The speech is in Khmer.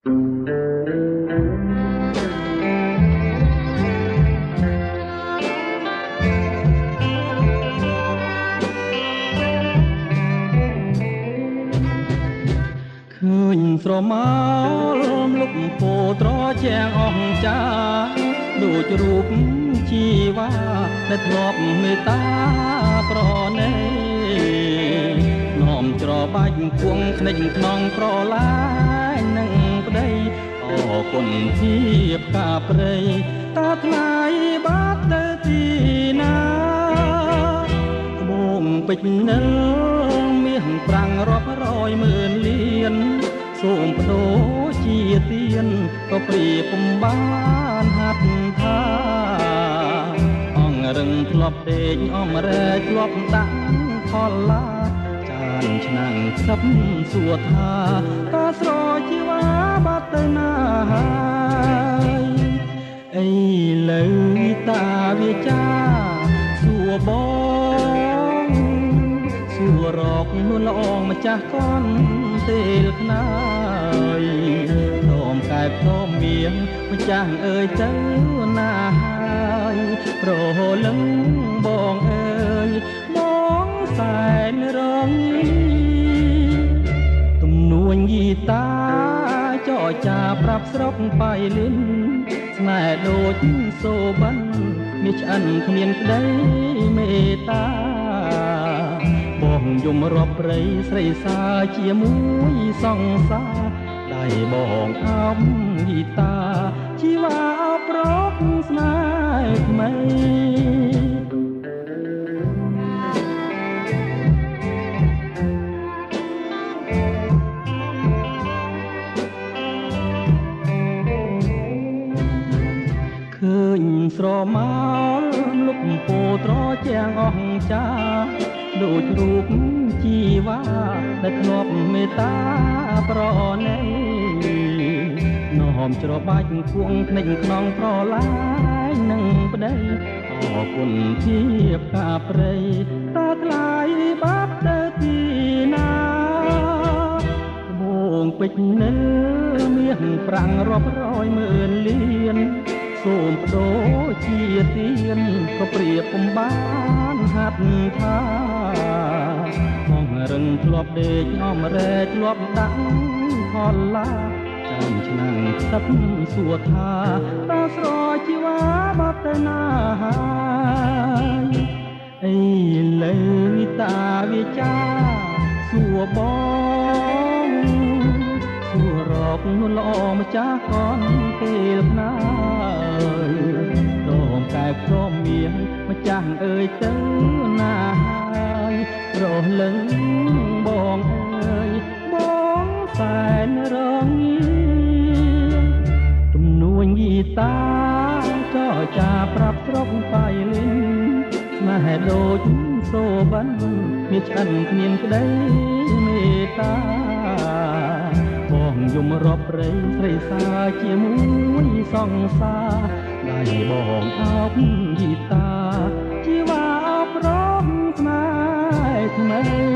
ឃើញស្រមោលលុកពោត្រជាងអង្ចាដូចរូបជីវ៉ាដែលធ្លាប់មេត្តាប្រណីនោមច្របាច់គួងភ្នែកខ្នងប្រឡាយនឹងប្តីអរគុណជាផ្កាព្រៃតើថ្លៃបាត់ទៅទីណាត្បូងពេជ្រនៅមាសប្រាំងរាប់រយម៉ឺនលានសូមបដូរជាទៀនក៏ព្រៀបពំបានហាត់ថាអង្រឹងធ្លាប់ដេកអំរែកធ្លាប់ដាក់ផលឡាចានឆ្នាំងខ្សឹបសួរថាតើស្រជីវ៉ាបាត់ទៅណាហើយអីលើតាវាចាសួរបងសួររកនួនល្អងម្ចាស់កនពេលខ្នើយធំកែបធំមៀងម្ចាស់អើយទៅណាហើយប្រលឹងបងអើយបងសែនរងទំនួញយីតាចរចាប្រាប់ស្រុកបៃលិនស្នេហ៍ដូចសូបិនមានឆ្អិនគ្មានក្តីមេត្តាបងយំរាប់ព្រៃស្រីសាជាមួយសង្សារដៃបងអោបយីតាជីវ៉ាប្រកស្នេហ៍ថ្មីឃើញស្រមោលលុបពោត្រជាងអង្ចាដូចរូបជីវ៉ាដែលធ្លាប់មេត្តាប្រណីនោមច្របាច់គួងភ្នែកខ្នងប្រឡាយនឹងប្តីអរគុណជាផ្កាព្រៃតើថ្លៃបាត់ទៅទីណាត្បូងពេជ្រនៅមាសប្រាំងរាប់រយម៉ឺនលានសូមបដូរជាទៀនក៏ព្រៀបពំបានហាត់ថាអង្រឹងធ្លាប់ដេកអំរែកធ្លាប់ដាក់ផលឡាចាំឆ្នាំងខ្សឹបសួរថាតើស្រជីវ៉ាបាត់ទៅណាហើយអីលើតាវាចាសួរបងសួររកនួនល្អម្ចាស់កនពេលណារំកែបព្រមមៀងម្ចាស់អើយទៅណាហើយរលឹងបងអើយបងសែនរងទំនួញយីតាចរចាប្រាប់ស្រុកបៃលិនស្នេហ៍ដូចសូបិនមានឆ្អិនគ្មានក្តីមេត្តាបងយំរាប់ព្រៃស្រីសាជាមួយសង្សារដៃបងអោបយីតាជីវ៉ាប្រកស្នេហ៍ថ្មី